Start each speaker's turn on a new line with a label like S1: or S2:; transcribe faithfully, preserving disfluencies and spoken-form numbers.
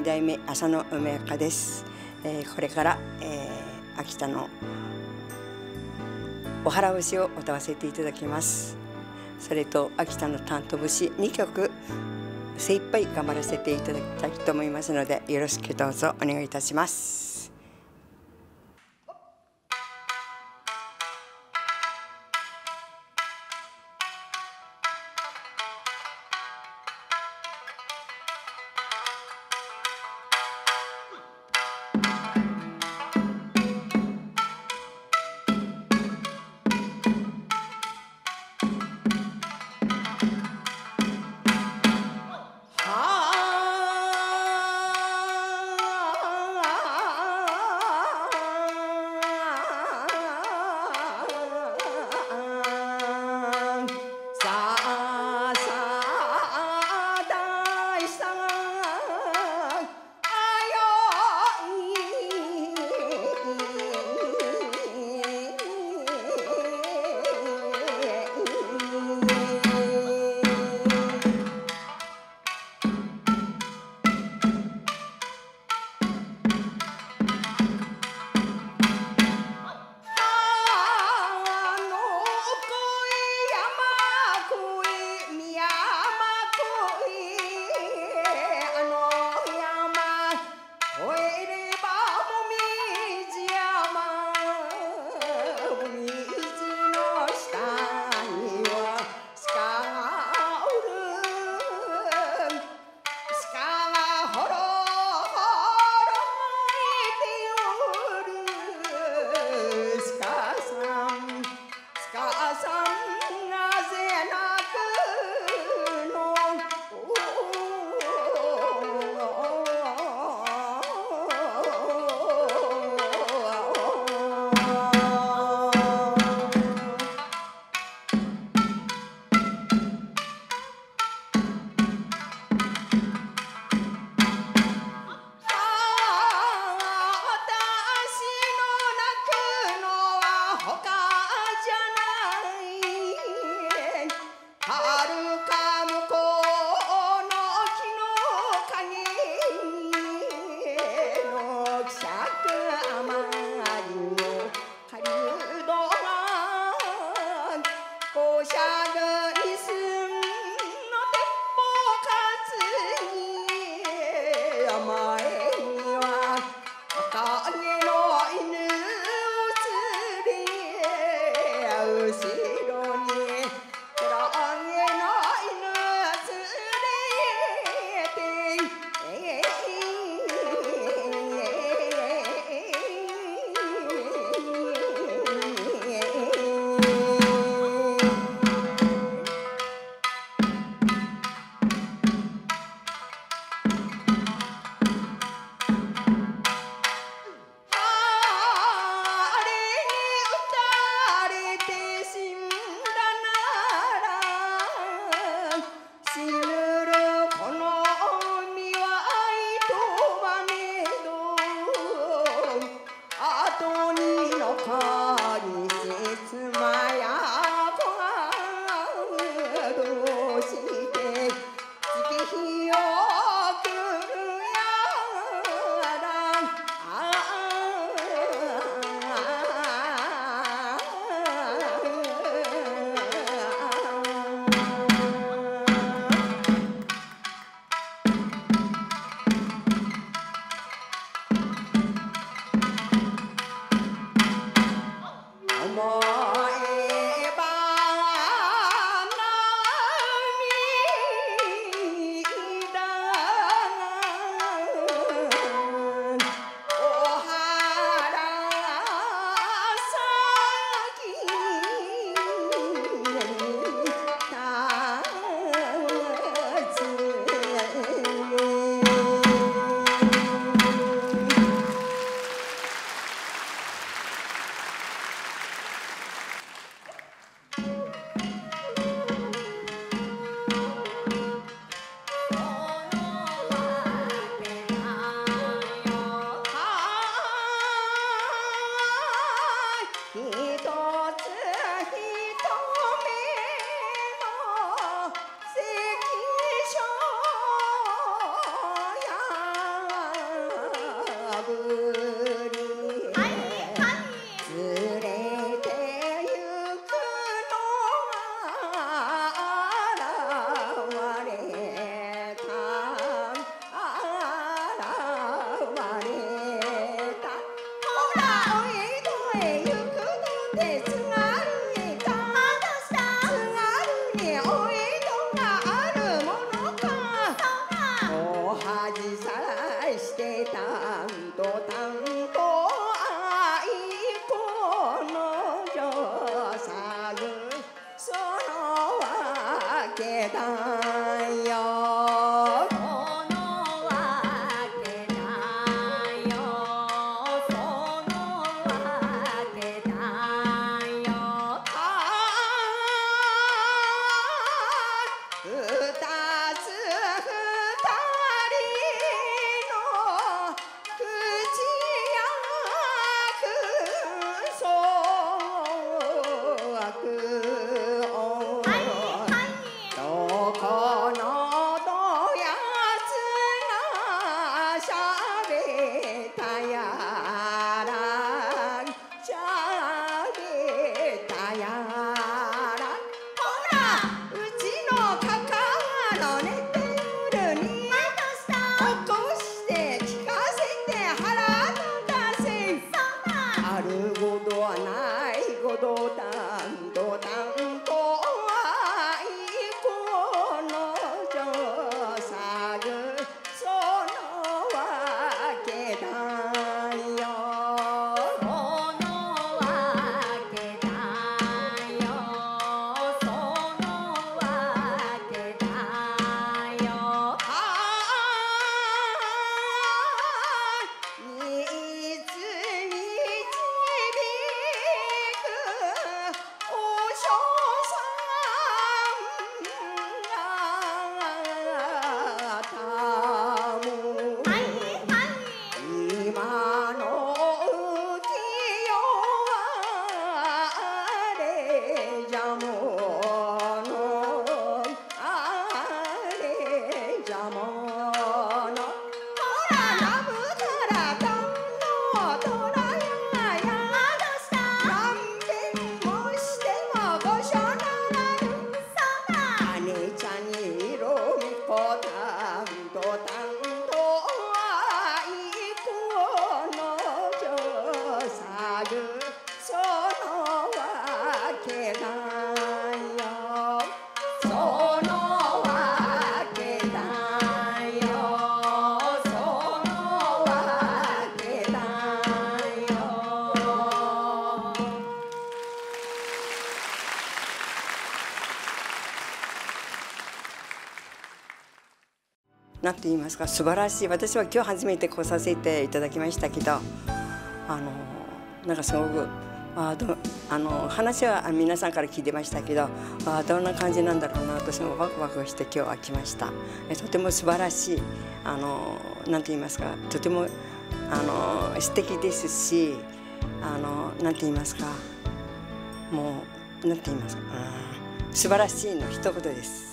S1: 代目浅野梅若です。えー、これから、えー、秋田のおはら節を歌わせていただきます。それと秋田の担当節にきょく精一杯頑張らせていただきたいと思いますので、よろしくどうぞお願いいたします。思えけだよ。そのわけだよ。そのわけだよ。ああ、二つ二人の口やくそわくどこのどやつがしゃべったやらしゃべったやらほらうちのカカの寝てるに起こして聞かせて腹立たせあることはないことだんとだんと愛子の女さぐそのわけだよ。そのわけだよ。そのわけだよ。ああみつみちびくおしょうさんがたむ今の浮世はあれじゃものあれじゃものほらラブからどんのとらやや何遍もしてもごしょならぬ姉ちゃんに色みこたんとたんと愛子の女さぐそのわけだよ。そのわけだよ。そのわけだよ。なんて言いますか、素晴らしい。私は今日初めて来させていただきましたけど、あのなんかすごくあどあの話は皆さんから聞いてましたけど、あどんな感じなんだろうなと、私もワクワクして今日は来ました。えとても素晴らしい、あのなんて言いますか、とてもあの素敵ですし、あのなんて言いますか、もうなんて言いますか、素晴らしいの一言です。